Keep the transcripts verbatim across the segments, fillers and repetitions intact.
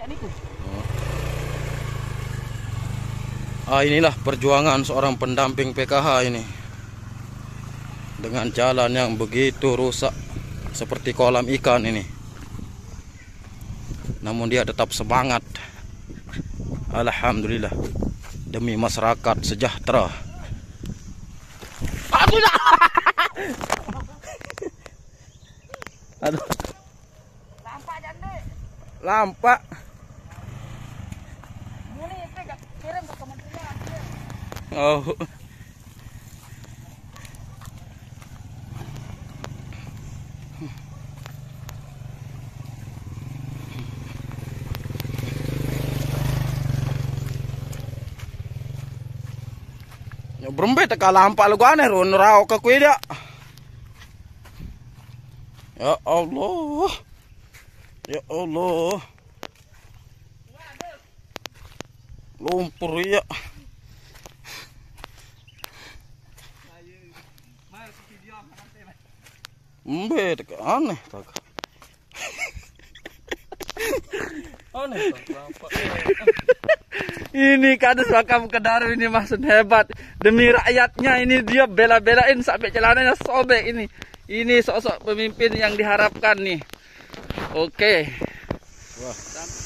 Ah, inilah perjuangan seorang pendamping P K H ini. Dengan jalan yang begitu rusak seperti kolam ikan ini. Namun dia tetap semangat. Alhamdulillah. Demi masyarakat sejahtera. Aduh. Aduh. Lampak jande. Lampak. Muni itu gak kirim ke kementerian. Oh. Ya berembe teka lampak lu aneh ron rao ke kue dia. Ya Allah. Ya Allah. Lumpur ya. Embe teka aneh tak. Aneh tak. Ini kades makam Kedaru ini maksud hebat. Demi rakyatnya ini dia bela-belain sampai celananya sobek ini. Ini sosok pemimpin yang diharapkan nih. Oke. Wah.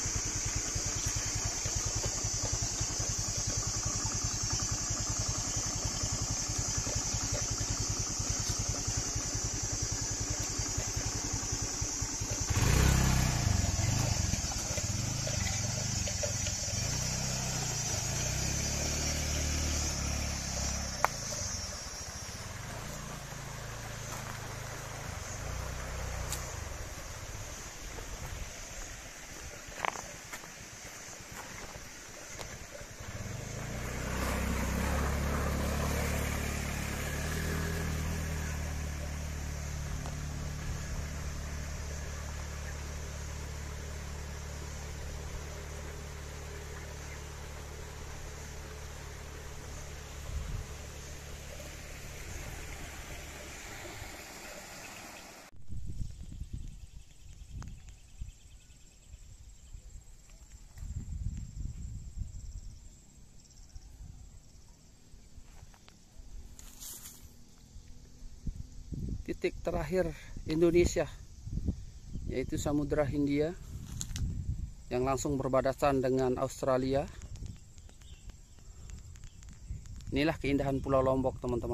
Titik terakhir Indonesia yaitu Samudra Hindia yang langsung berbatasan dengan Australia. Inilah keindahan Pulau Lombok, teman-teman.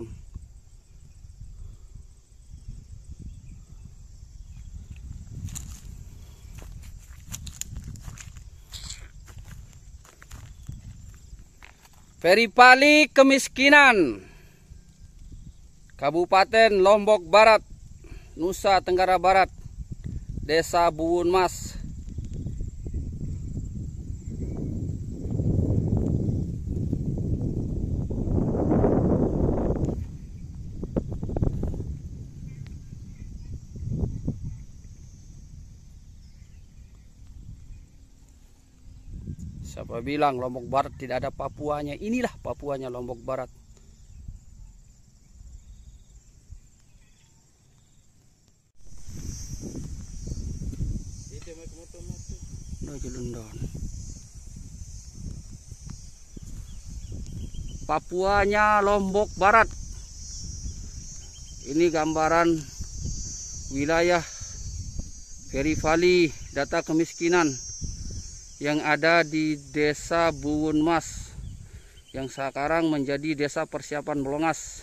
Peripali kemiskinan, Kabupaten Lombok Barat, Nusa Tenggara Barat, Desa Buwun Mas. Siapa bilang Lombok Barat tidak ada Papuanya? Inilah Papuanya Lombok Barat. Papuanya Lombok Barat. Ini gambaran wilayah perifali data kemiskinan yang ada di Desa Buwun Mas yang sekarang menjadi Desa Persiapan Belongas.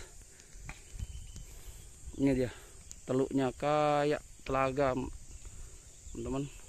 Ini dia teluknya kayak telaga, teman-teman.